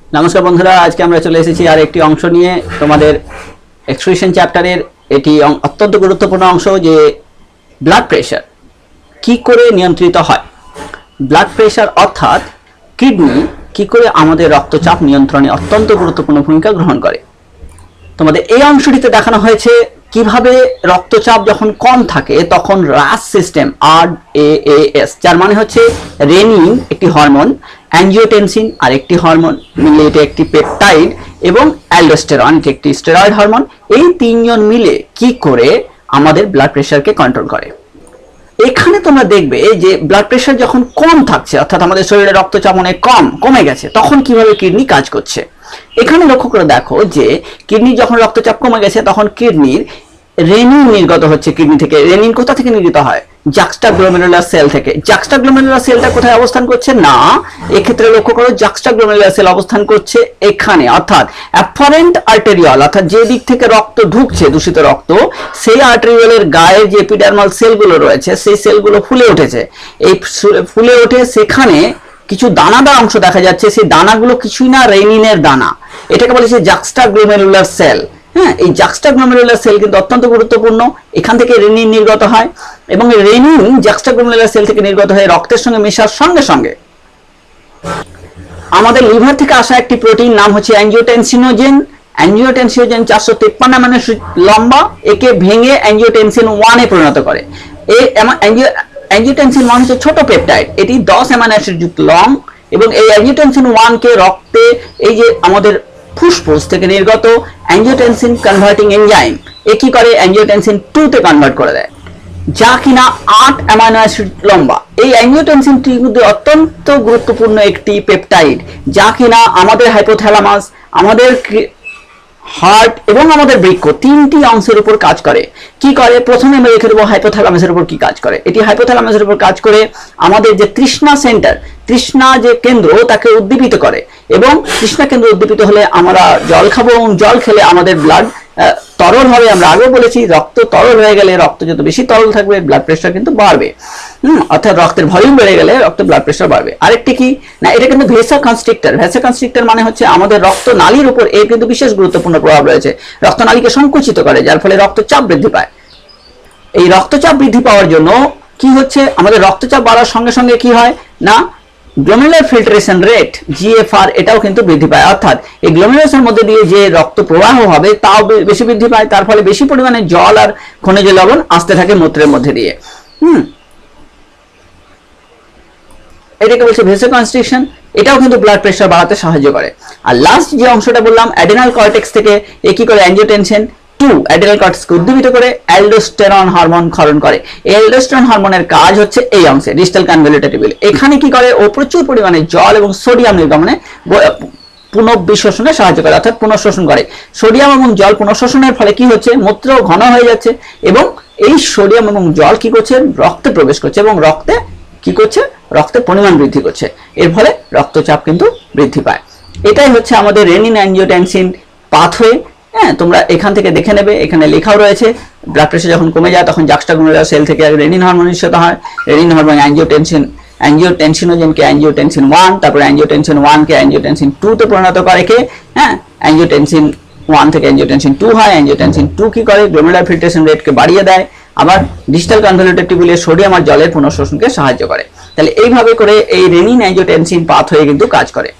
নমস্কার বন্ধুরা, আজকে আমরা চলে এসেছি আর একটি অংশ নিয়ে তোমাদের এক্সক্রিশন চ্যাপ্টারের। এটি অত্যন্ত গুরুত্বপূর্ণ অংশ যে ব্লাড প্রেশার কি করে নিয়ন্ত্রিত হয়। ব্লাড প্রেশার অর্থাৎ কিডনি কি করে আমাদের রক্তচাপ নিয়ন্ত্রণে অত্যন্ত গুরুত্বপূর্ণ ভূমিকা গ্রহণ করে। তোমাদের এই অংশটিতে দেখানো হয়েছে কিভাবে রক্তচাপ যখন কম থাকে তখন রাস সিস্টেম RAAS, যার মানে হচ্ছে রেনিন একটি হরমোন, অ্যাঞ্জিওটেনসিন আর একটি হরমোন মিলে এটা একটি পেপটাইড, এবং অ্যালডোস্টেরন একটি স্টেরয়েড হরমোন। এই তিনজন মিলে কি করে আমাদের ব্লাড প্রেশারকে কন্ট্রোল করে। এখানে তোমরা দেখবে যে ব্লাড প্রেশার যখন কম থাকছে, অর্থাৎ আমাদের শরীরে রক্তচাপ অনেক কমে গেছে, তখন কিভাবে কিডনি কাজ করছে। এখানে লক্ষ্য করে দেখো যে কিডনি যখন রক্তচাপ কমে গেছে তখন কিডনির রেনিন নির্গত হচ্ছে। কিডনি থেকে রেনিন কোথা থেকে নির্গত হয়? জাক্সটাগ্লোমেরুলার সেল থেকে। জাক্সটাগ্লোমেরুলার সেলটা কোথায় অবস্থান করছে? না, এক্ষেত্রে লক্ষ্য করো জাক্সটাগ্লোমেরুলার সেল অবস্থান করছে এখানে, অর্থাৎ অ্যাফারেন্ট আর্টেরিয়াল, অর্থাৎ যে দিক থেকে রক্ত ঢুকছে দূষিত রক্ত, সেই আর্টেরিয়ালের গায়ে যে এপিডার্মাল সেলগুলো রয়েছে সেই সেলগুলো ফুলে উঠেছে। এই ফুলে উঠে সেখানে কিছু দানাদার অংশ দেখা যাচ্ছে, সেই দানাগুলো কিছুই না, রেনিনের দানা। এটাকে বলে জাক্সটাগ্লোমেরুলার সেল। হ্যাঁ, এই জাক্সটাগ্লোমেরুলার সেল কিন্তু অত্যন্ত গুরুত্বপূর্ণ। এখান থেকে রেনিন নির্গত হয় এবং রেনিন জাক্সটাগ্লোমেরুলার সেল থেকে নির্গত হয়ে রক্তের সঙ্গে মেশার সঙ্গে সঙ্গে আমাদের লিভার থেকে আসা একটি প্রোটিন নাম হচ্ছে অ্যাঞ্জিওটেনসিনোজেন। অ্যাঞ্জিওটেনসিনোজেন 453 অ্যামাইনো অ্যাসিড লম্বা, একে ভেঙে অ্যাঞ্জিওটেনসিন 1 এ পরিণত করে। এই অ্যাঞ্জিওটেনসিন 1 হচ্ছে ছোট পেপটাইড, এটি 10 অ্যামাইনো অ্যাসিড যুক্ত লং, এবং এই অ্যাঞ্জিওটেনসিন 1 কে রক্তে এই যে আমাদের ফুসফুস থেকে নির্গত অ্যাঞ্জিওটেনসিন কনভার্টিং এনজাইম এ কি করে? অ্যাঞ্জিওটেনসিন 2 তে কনভার্ট করে দেয়, যা কিনা 8 অ্যামাইনো অ্যাসিড লম্বা। এই অ্যাঞ্জিওটেনসিন কিন্তু অত্যন্ত গুরুত্বপূর্ণ একটি পেপটাইড, যা কিনা আমাদের হাইপোথ্যালামাস, আমাদের হার্ট এবং আমাদের বৃক্ক তিনটি অংশের উপর কাজ করে। কি করে? প্রথমে আমরা দেখে দেবো হাইপোথ্যালামাসের উপর কি কাজ করে। এটি হাইপোথ্যালামাসের উপর কাজ করে আমাদের যে তৃষ্ণা সেন্টার, তৃষ্ণা যে কেন্দ্র, তাকে উদ্দীপিত করে, এবং তৃষ্ণা কেন্দ্র উদ্দীপিত হলে আমরা জল খাবো, এবং জল খেলে আমাদের ব্লাড তরল হবে। আমরা আগেও বলেছি রক্ত তরল হয়ে গেলে, রক্ত যত বেশি তরল থাকবে ব্লাড প্রেশার কিন্তু বাড়বে। অর্থাৎ রক্তের ভলিউম বেড়ে গেলে রক্তের ব্লাড প্রেশার বাড়বে। আরেকটি কি না, এটা কিন্তু ভেসা কনস্ট্রিক্টর। ভেসা কনস্ট্রিক্টর মানে হচ্ছে আমাদের রক্ত নালীর উপর এর কিন্তু বিশেষ গুরুত্বপূর্ণ প্রভাব রয়েছে। রক্তনালীকে সংকুচিত করে, যার ফলে রক্তচাপ বৃদ্ধি পায়। এই রক্তচাপ বৃদ্ধি পাওয়ার জন্য কি হচ্ছে, আমাদের রক্তচাপ বাড়ার সঙ্গে সঙ্গে কি হয় না, গ্লোমেরুলার ফিল্ট্রেশন রেট GFR এটাও কিন্তু বৃদ্ধি পায়। অর্থাৎ এই গ্লোমেরুলাসের মধ্যে দিয়ে যে রক্ত প্রবাহ হবে তাও বেশি বৃদ্ধি পায়। তার ফলে বেশি পরিমাণে জল আর খনিজ লবণ আসতে থাকে মূত্রের মধ্যে দিয়ে। এটাকে বলছে ভেসোকনস্ট্রিকশন। এটাও কিন্তু ব্লাড প্রেশার বাড়াতে সাহায্য করে। আর লাস্ট যে অংশটা বললাম অ্যাডেনাল কর্টেক্স থেকে এ কি করে? অ্যাঞ্জিওটেনসিন 2 অ্যাডেনাল কর্টেক্সকে উদ্দীপিত করে অ্যালডোস্টেরন হরমোন ক্ষরণ করে। এই অ্যালডোস্টেরন হরমোনের কাজ হচ্ছে এই অংশে, ডিস্টাল কনভলিউটেড টিউবিউল। এখানে কি করে? ও প্রচুর পরিমাণে জল এবং সোডিয়াম নির্গমনে পুনঃবিশ্বসনে সাহায্য করে, অর্থাৎ পুনঃশোষণ করে। সোডিয়াম এবং জল পুনঃশোষণের ফলে কি হচ্ছে? মূত্র ঘন হয়ে যাচ্ছে, এবং এই সোডিয়াম এবং জল কি করছে? রক্তে প্রবেশ করছে, এবং রক্তে কি করছে? রক্তের পরিমাণ বৃদ্ধি করছে। এর ফলে রক্তচাপ কিন্তু বৃদ্ধি পায়। এটাই হচ্ছে আমাদের রেনিন অ্যাঞ্জিওটেনসিন পাথওয়ে। হ্যাঁ, তোমরা এখান থেকে দেখে নেবে, এখানে লেখাও রয়েছে। ব্লাড প্রেশার যখন কমে যায় তখন জাক্সটাগ্লোমেরুলার সেল থেকে রেনিন হরমোন নিঃসৃত হয়। রেনিন হরমোন অ্যাঞ্জিওটেনসিনোজেনকে অ্যাঞ্জিওটেনসিন 1, তারপর অ্যাঞ্জিওটেনসিন 1 কে অ্যাঞ্জিওটেনসিন 2 তে পরিণত করে কে? হ্যাঁ, অ্যাঞ্জিওটেনসিন 1 থেকে অ্যাঞ্জিওটেনসিন 2 হয়। অ্যাঞ্জিওটেনসিন 2 কি করে? গ্লোমেরুলার ফিল্ট্রেশন রেটকে বাড়িয়ে দেয়, আবার ডিস্টাল কনভলিউটেড টিউবিউলে সোডিয়াম আর জলের পুনঃশোষণকে সাহায্য করে। তাহলে এইভাবে করে এই রেনিন অ্যাঞ্জিওটেনসিন পাথওয়ে কিন্তু কাজ করে।